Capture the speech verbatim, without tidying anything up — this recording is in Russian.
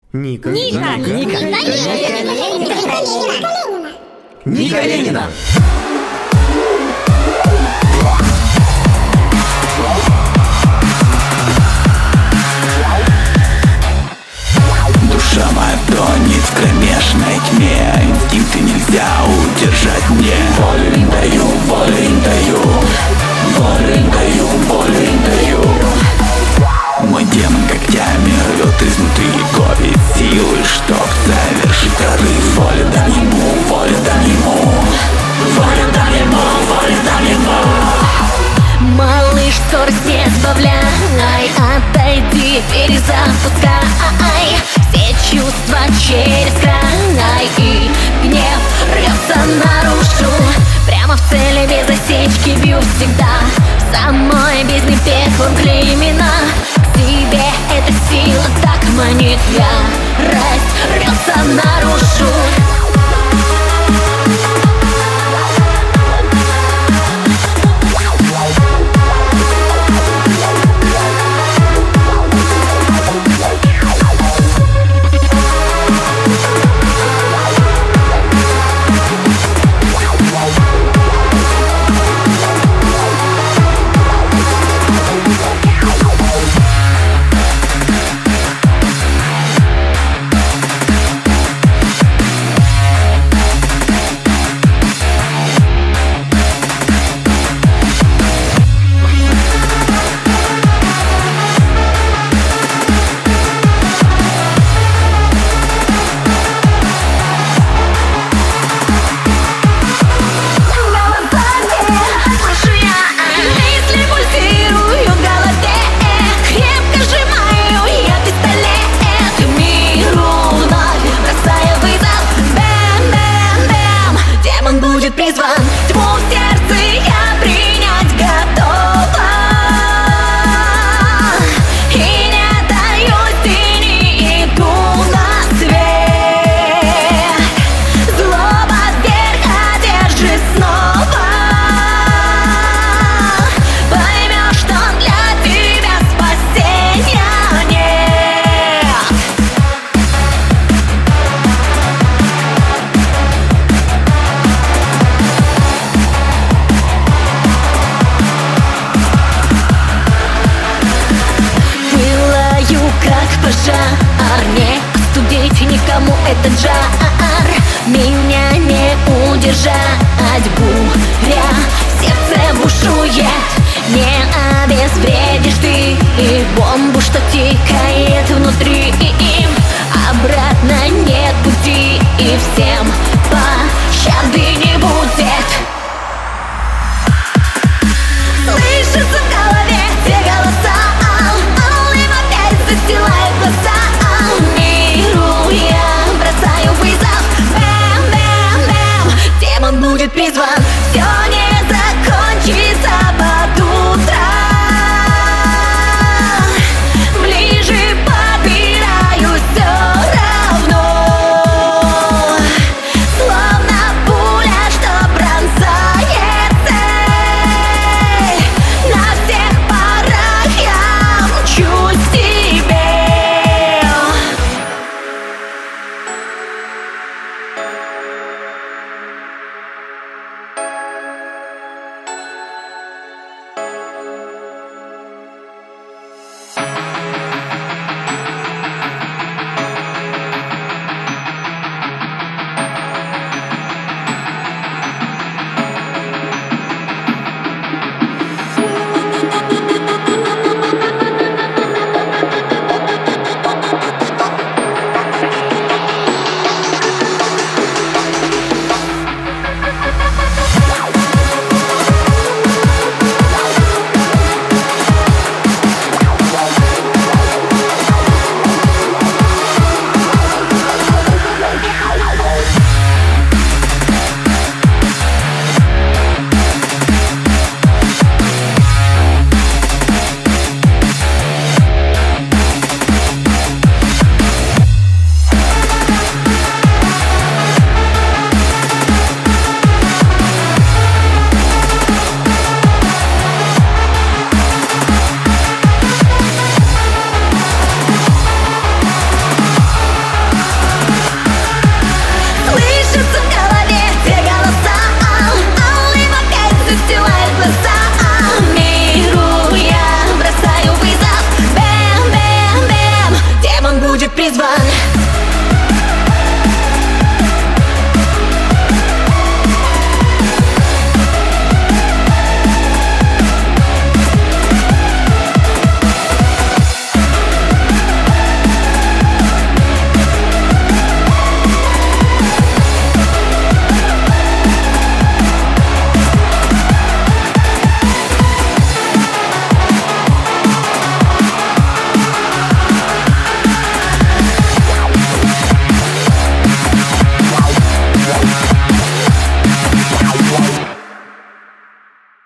Ника. Ника. Ника. Ника. Ника Ленина. Душа моя тонет в кромешной тьме, инстинкты нельзя удержать мне. Волю им даю, волю им даю, волю им даю, волю им даю. Мой демон когтями рвет изнутри, копит силы, чтоб завершить прорыв. Воля дам ему, воля дам ему, воля дам ему, воля дам ему. Малыш, скорость не сбавляй, отойди, перезапускай все чувства через край, и гнев рвется наружу. Прямо в цели без осечки бью всегда. Самой бездне петлу клеймена. К себе эта сила так манит, ярость рвется наружу. призван.